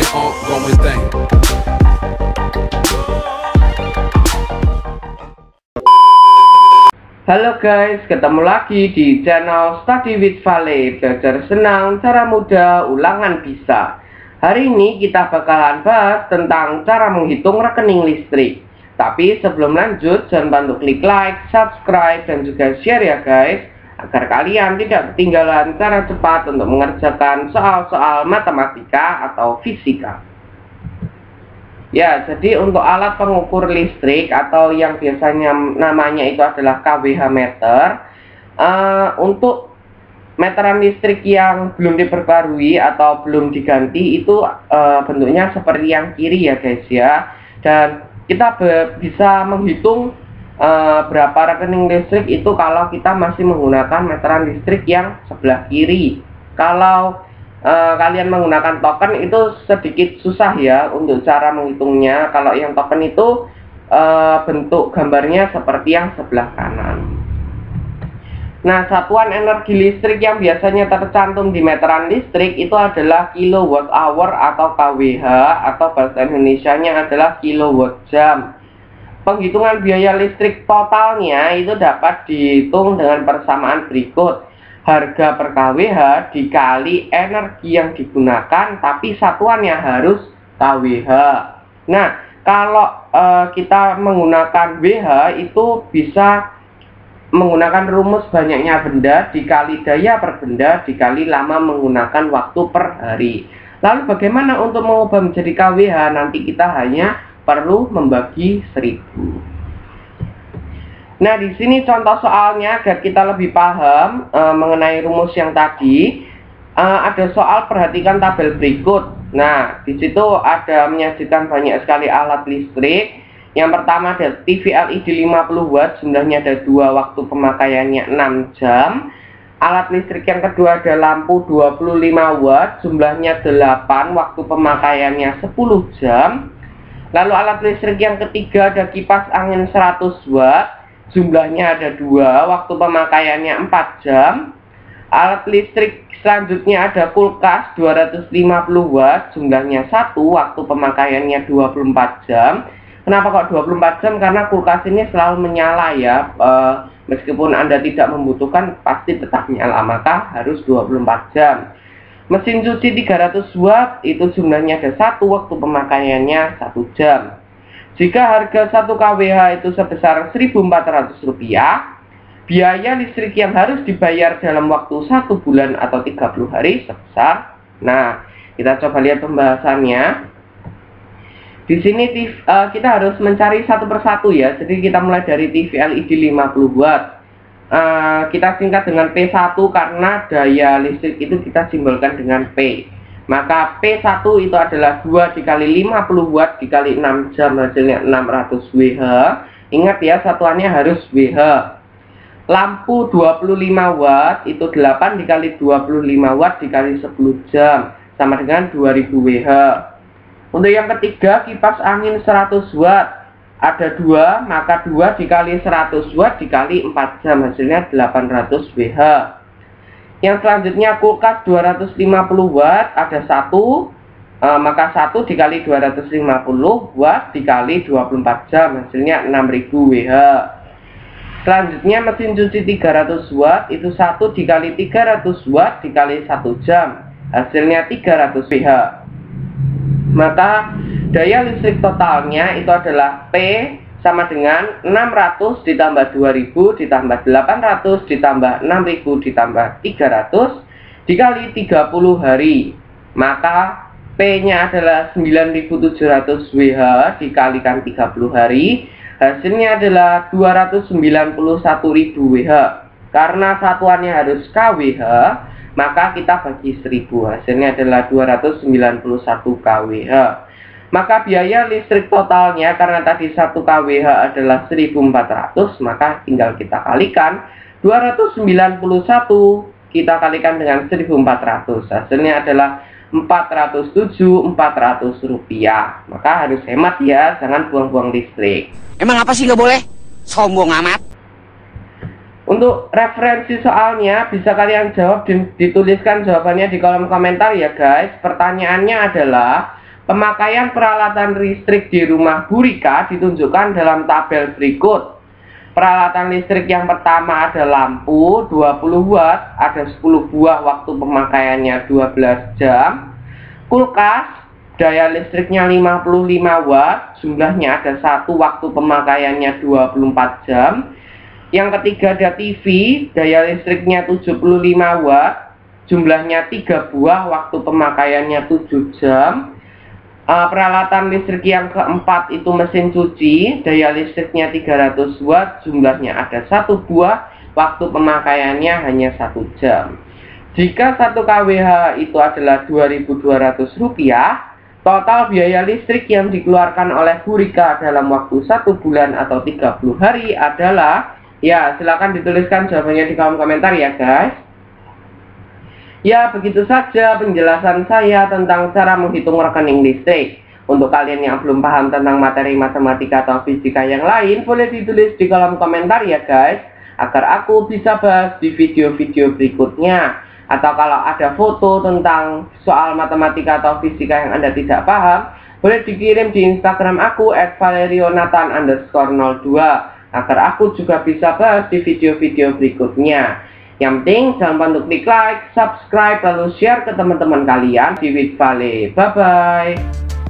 ongoing thing. Halo guys, ketemu lagi di channel Study with Vale. Belajar senang, cara mudah, ulangan bisa. Hari ini kita bakalan bahas tentang cara menghitung rekening listrik. Tapi sebelum lanjut, jangan lupa untuk klik like, subscribe, dan juga share ya guys, agar kalian tidak ketinggalan cara cepat untuk mengerjakan soal-soal matematika atau fisika. Ya, jadi untuk alat pengukur listrik atau yang biasanya namanya itu adalah kWh meter, untuk meteran listrik yang belum diperbarui atau belum diganti itu bentuknya seperti yang kiri ya guys ya. Dan kita bisa menghitung berapa rekening listrik itu kalau kita masih menggunakan meteran listrik yang sebelah kiri. Kalau kalian menggunakan token itu sedikit susah ya untuk cara menghitungnya. Kalau yang token itu bentuk gambarnya seperti yang sebelah kanan. Nah, satuan energi listrik yang biasanya tercantum di meteran listrik itu adalah kilowatt hour atau kWh, atau bahasa Indonesianya adalah kilowatt jam. Penghitungan biaya listrik totalnya itu dapat dihitung dengan persamaan berikut: harga per kWh dikali energi yang digunakan, tapi satuannya harus kWh. Nah, kalau kita menggunakan WH itu bisa menggunakan rumus banyaknya benda dikali daya per benda dikali lama menggunakan waktu per hari. Lalu bagaimana untuk mengubah menjadi kWh? Nanti kita hanya perlu membagi 1000. Nah, di sini contoh soalnya agar kita lebih paham mengenai rumus yang tadi. Ada soal, perhatikan tabel berikut. Nah, di situ ada menyajikan banyak sekali alat listrik. Yang pertama ada TV LED 50 watt, jumlahnya ada 2, waktu pemakaiannya 6 jam. Alat listrik yang kedua ada lampu 25 watt, jumlahnya 8, waktu pemakaiannya 10 jam. Lalu alat listrik yang ketiga ada kipas angin 100 watt, jumlahnya ada 2, waktu pemakaiannya 4 jam. Alat listrik selanjutnya ada kulkas 250 watt, jumlahnya 1, waktu pemakaiannya 24 jam. Kenapa kok 24 jam? Karena kulkas ini selalu menyala ya, meskipun Anda tidak membutuhkan pasti tetap nyala, maka harus 24 jam. Mesin cuci 300 watt, itu jumlahnya ada 1, waktu pemakaiannya 1 jam. Jika harga 1 kWh itu sebesar Rp1.400, biaya listrik yang harus dibayar dalam waktu 1 bulan atau 30 hari sebesar. Nah, kita coba lihat pembahasannya. Di sini kita harus mencari satu persatu ya. Jadi kita mulai dari TV LED 50 watt. Kita singkat dengan P1 karena daya listrik itu kita simbolkan dengan P. Maka P1 itu adalah 2 dikali 50 watt dikali 6 jam, hasilnya 600 Wh. Ingat ya, satuannya harus Wh. Lampu 25 watt itu 8 dikali 25 watt dikali 10 jam, sama dengan 2000 Wh. Untuk yang ketiga, kipas angin 100 watt. Ada 2, maka 2 dikali 100 watt dikali 4 jam, hasilnya 800 Wh. Yang selanjutnya kulkas 250 watt, ada 1, maka 1 dikali 250 watt dikali 24 jam, hasilnya 6000 Wh. Selanjutnya mesin cuci 300 watt, itu 1 dikali 300 watt dikali 1 jam, hasilnya 300 Wh. Maka daya listrik totalnya itu adalah P sama dengan 600 ditambah 2000 ditambah 800 ditambah 6000 ditambah 300 dikali 30 hari. Maka P-nya adalah 9700 Wh dikalikan 30 hari, hasilnya adalah 291.000 Wh. Karena satuannya harus kWh, maka kita bagi 1000, hasilnya adalah 291 kWh. Maka biaya listrik totalnya, karena tadi 1 kWh adalah 1400, maka tinggal kita kalikan 291 kita kalikan dengan 1400, hasilnya adalah 400 rupiah. Maka harus hemat ya, jangan buang-buang listrik. Emang apa sih nggak boleh? Sombong amat. Untuk referensi soalnya bisa kalian jawab, dituliskan jawabannya di kolom komentar ya guys. Pertanyaannya adalah Pemakaian peralatan listrik di rumah Bu Rika ditunjukkan dalam tabel berikut. Peralatan listrik yang pertama ada lampu 20 watt, ada 10 buah, waktu pemakaiannya 12 jam. Kulkas, daya listriknya 55 watt, jumlahnya ada 1, waktu pemakaiannya 24 jam. Yang ketiga ada TV, daya listriknya 75 watt, jumlahnya 3 buah, waktu pemakaiannya 7 jam. Peralatan listrik yang keempat itu mesin cuci, daya listriknya 300 watt, jumlahnya ada 1 buah, waktu pemakaiannya hanya 1 jam. Jika 1 kWh itu adalah Rp2.200, total biaya listrik yang dikeluarkan oleh Bu Rika dalam waktu 1 bulan atau 30 hari adalah, ya silakan dituliskan jawabannya di kolom komentar ya guys. Ya, begitu saja penjelasan saya tentang cara menghitung rekening listrik. Untuk kalian yang belum paham tentang materi matematika atau fisika yang lain, boleh ditulis di kolom komentar ya guys, agar aku bisa bahas di video-video berikutnya. Atau kalau ada foto tentang soal matematika atau fisika yang Anda tidak paham, boleh dikirim di Instagram aku @valerionathan_02, agar aku juga bisa bahas di video-video berikutnya. Yang penting jangan lupa untuk klik like, subscribe, lalu share ke teman-teman kalian di With Vale. Bye-bye.